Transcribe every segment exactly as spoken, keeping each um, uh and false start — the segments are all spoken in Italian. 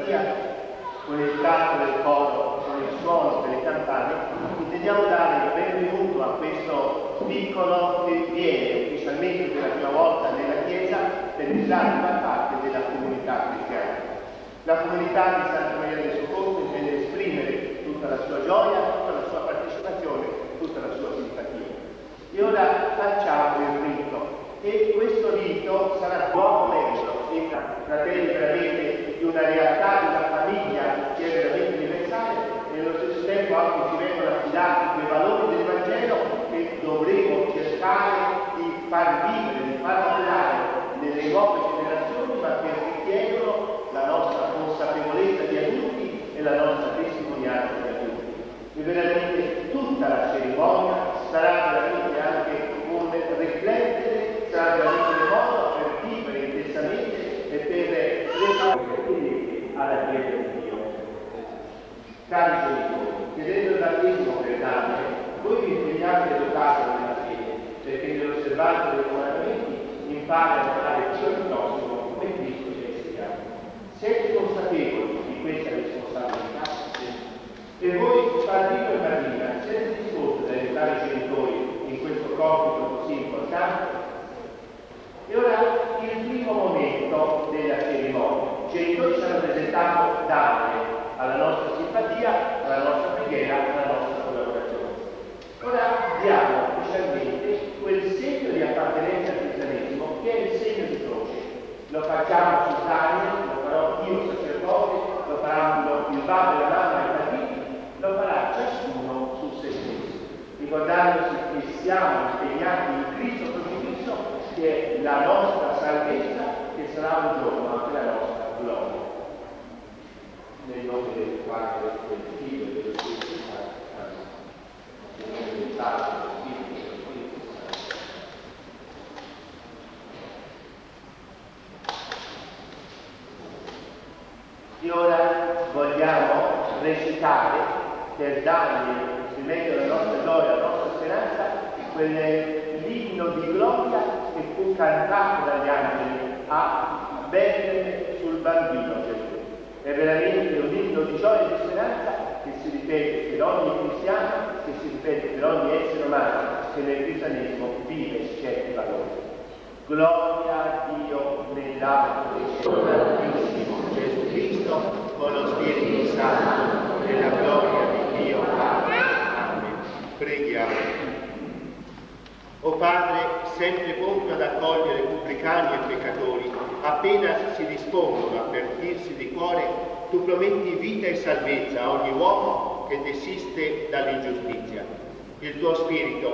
simpatia, con il canto del coro, con il suono delle campane, intendiamo dare il benvenuto a questo piccolo che viene ufficialmente per la prima volta nella Chiesa per entrare a far parte della comunità cristiana. La comunità di Santa Maria del Soccorso intende esprimere tutta la sua gioia, tutta la sua partecipazione, tutta la sua simpatia. E ora facciamo il rito. E questo rito sarà buon merito e fratelli veramente di una realtà, di una famiglia che è veramente universale e nello stesso tempo anche ci vengono affidati quei valori del Vangelo che dovremo cercare di far vivere, di far lavorare nelle nuove generazioni, ma che richiedono la nostra consapevolezza di adulti e la nostra testimonianza di adulti. E veramente tutta la cerimonia sarà veramente anche un riflettere, sarà veramente un modo per vivere intensamente e per preparare alla Chiesa di Dio. Cari genitori, chiedendo il battesimo per Dante, voi vi impegnate a educare nella fede, perché nell'osservanza dei comandamenti impara a fare Dio il prossimo come Cristo ci ha insegnato. Siete consapevoli di questa responsabilità? E voi, padrino e madrina, siete disposti ad aiutare i genitori in questo compito così importante? E ora il primo momento della cerimonia. I genitori ci hanno presentato Dante alla nostra simpatia, alla nostra preghiera, alla nostra collaborazione. Ora diamo ufficialmente quel segno di appartenenza al cristianesimo che è il segno di croce. Lo facciamo su Daniel, lo farò io sacerdote, lo faranno il padre, la mamma e i bambini, lo farà ciascuno su se stesso, ricordandosi che siamo impegnati in Cristo crocifisso, che è la nostra salvezza, che sarà un giorno anche la nostra gloria. Nel nome del Padre, del Figlio e dello Spirito Santo. Nel nome del Padre, del Figlio e dello Spirito Santo. E ora vogliamo recitare per dargli il strumento della nostra gioia, la nostra speranza, quell'inno di gloria che fu cantato dagli angeli a Betlemme sul bambino Gesù. È veramente un inno di gioia e di speranza che si ripete per ogni cristiano, che si ripete per ogni essere umano che nel cristianesimo vive certi valori. Gloria a Dio nell'alto del cielo altissimo, Gesù Cristo, con lo Spirito Santo, nella gloria di Dio Padre. Amen. Preghiamo. O Padre, sempre pronto ad accogliere pubblicani e peccatori, appena si dispongono a perdirsi di cuore, tu prometti vita e salvezza a ogni uomo che desiste dall'ingiustizia. Il tuo Spirito,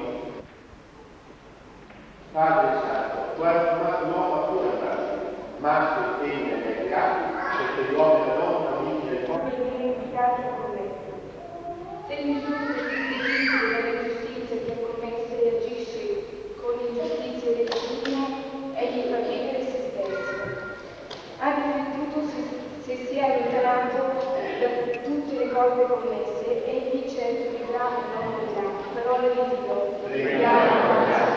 Padre Santo, tu hai formato l'uomo a tua immagine, maschio e femmina dai creati, perché l'uomo e la donna uniti nel cuore. Segni giusto della giustizia che promesse e agisce con ingiustizia del bambino e gli fa vivere se stesso. Ha riflettuto se, se si è allontanato da tutte le cose commesse, egli certo vivrà e non morirà. Parole di Dio. Preghiamo.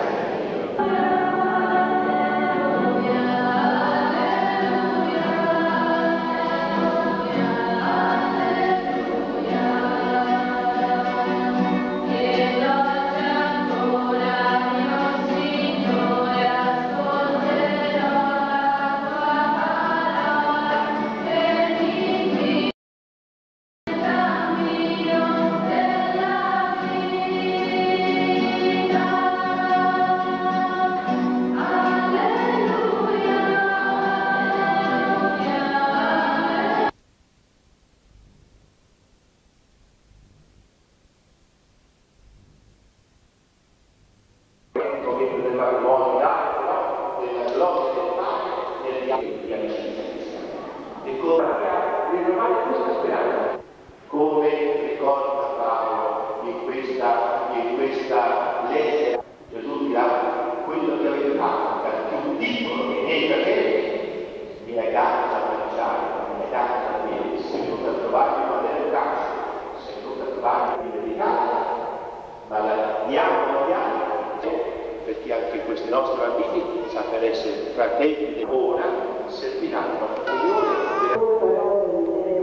Perché anche questi nostri bambini sapranno essere fratelli e ora serviranno il Signore.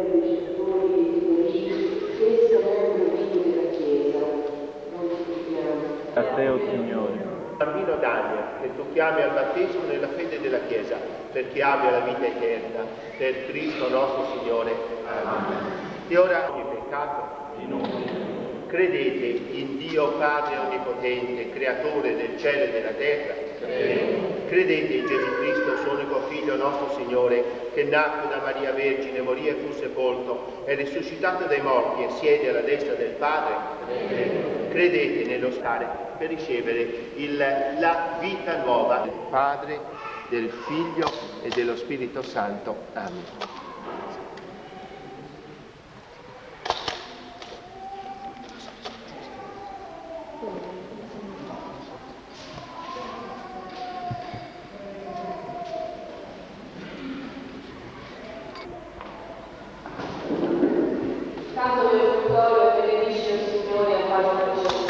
che tu chiami al battesimo nella fede della Chiesa, perché abbia la vita eterna, per Cristo nostro Signore. Amen. E ora ogni peccato di noi. Credete in Dio Padre Onnipotente, Creatore del cielo e della terra? Amen. Credete in Gesù Cristo, suo unico Figlio, nostro Signore, che nacque da Maria Vergine, morì e fu sepolto, è risuscitato dai morti e siede alla destra del Padre? Amen. Credete nello stare per ricevere il, la vita nuova del Padre, del Figlio e dello Spirito Santo. Amen. Canto del Vittorio benedisce il Signore a pagina diciassette.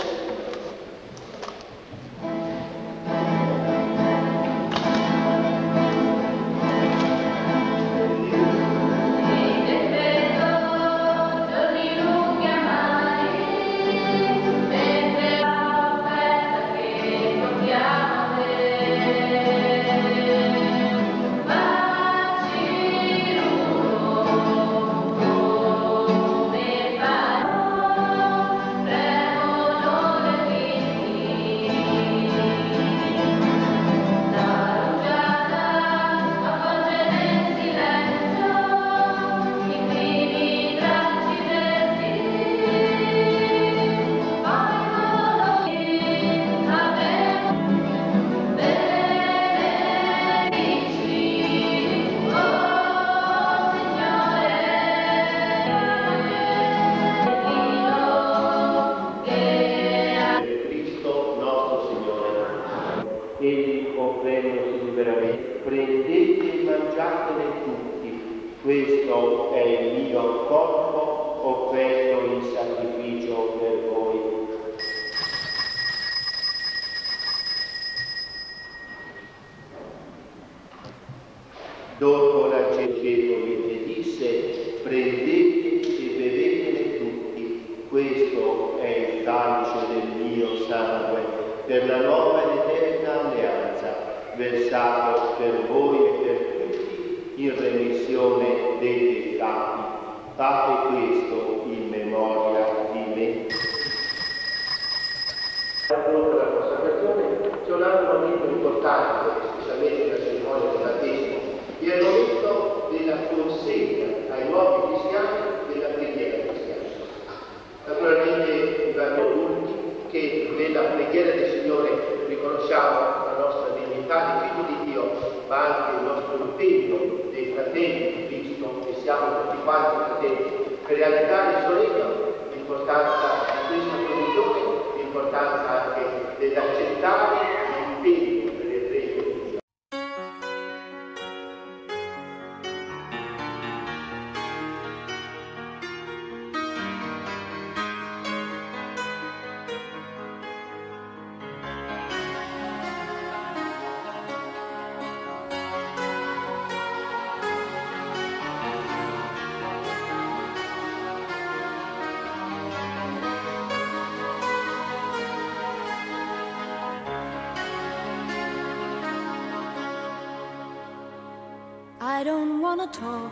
Egli offrendosi liberamente. Prendete e mangiatene tutti, questo è il mio corpo offerto in sacrificio per voi. Dopo la cena e disse: prendete e bevetene tutti, questo è il calice del mio sangue, per la nuova ed eterna alleanza, versato per voi e per tutti in remissione dei peccati. Fate questo in memoria di me. Affronta la consacrazione, c'è un altro momento importante, specialmente la cerimonia del battesimo, è il momento della consegna ai nuovi cristiani della preghiera cristiana. Naturalmente vanno tutti che nella preghiera del Signore riconosciamo la nostra dignità di figlio di Dio, ma anche il nostro impegno dei fratelli di Cristo, che siamo tutti quanti fratelli, per realizzare il suo regno, l'importanza di questa comunione, l'importanza anche dell'accettare l'impegno per il regno di Dio. I don't wanna talk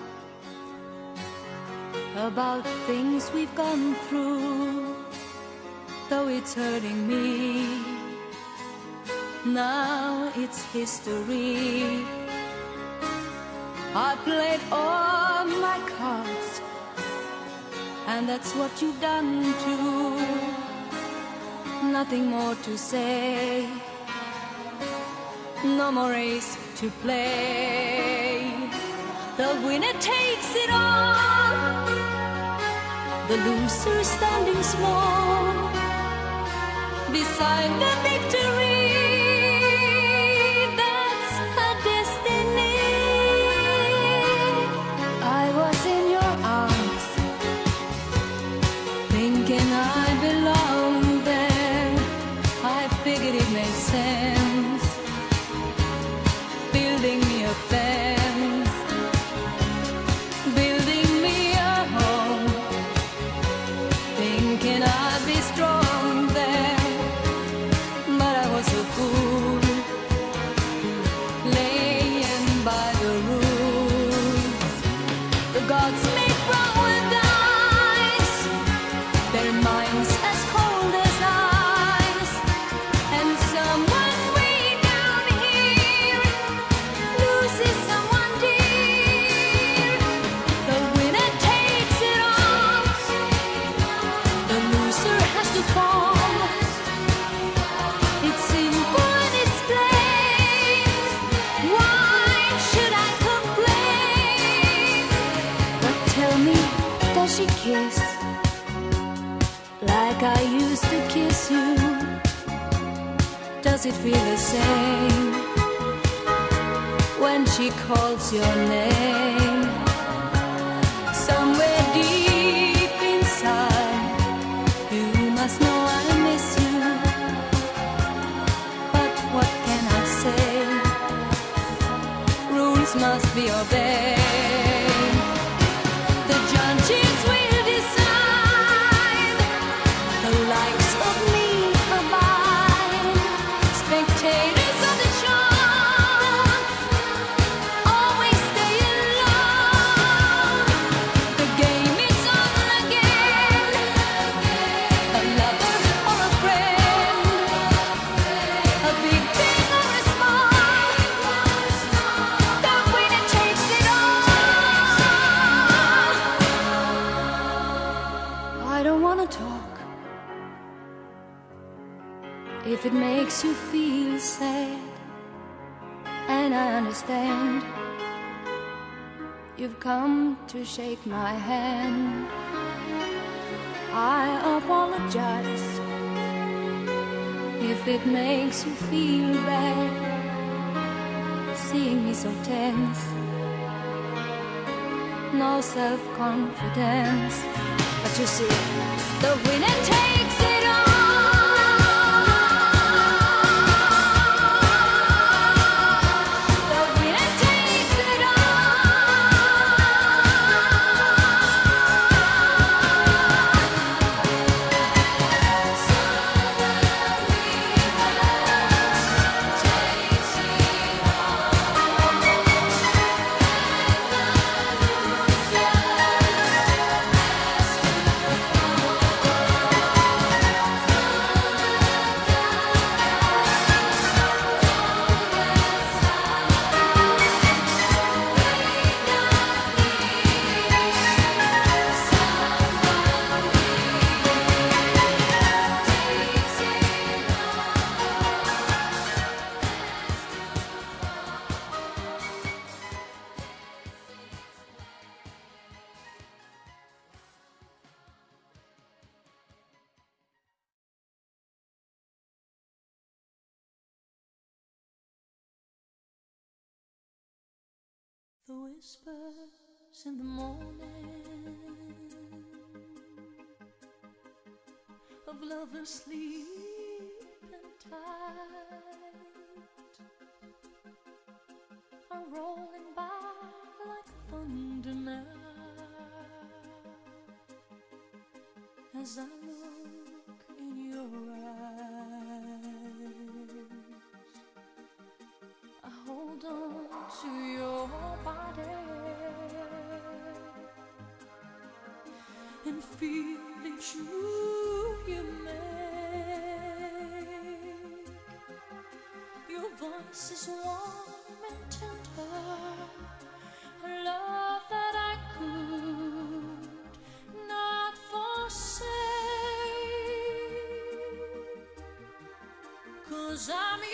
about things we've gone through, though it's hurting me. Now it's history. I played all my cards, and that's what you've done too. Nothing more to say, no more race to play. The winner takes it all, the loser standing small beside the victory. That's her destiny. I was in your arms, thinking I belonged there. I figured it made sense, building me a fence, building me a home, thinking I'd be strong there, but I me, does she kiss like I used to kiss you? Does it feel the same when she calls your name? Somewhere deep inside, you must know I miss you. But what can I say? Rules must be obeyed. The judges will decide the likes of me or mine. Spectators of the show always stay alone. The game is on again. A lover or a friend, a big thing or a small, the winner takes it all. I don't wanna talk if it makes you feel sad, and I understand. You've come to shake my hand. I apologize if it makes you feel bad, seeing me so tense, no self-confidence. But you see, the winner takes it all. The winner takes it The whispers in the morning of lovers sleeping tight are rolling by like thunder now. As I look in your eyes, I hold on to your body and feel each move you make. Your voice is warm and tender, a love that I could not forsake. 'Cause I'm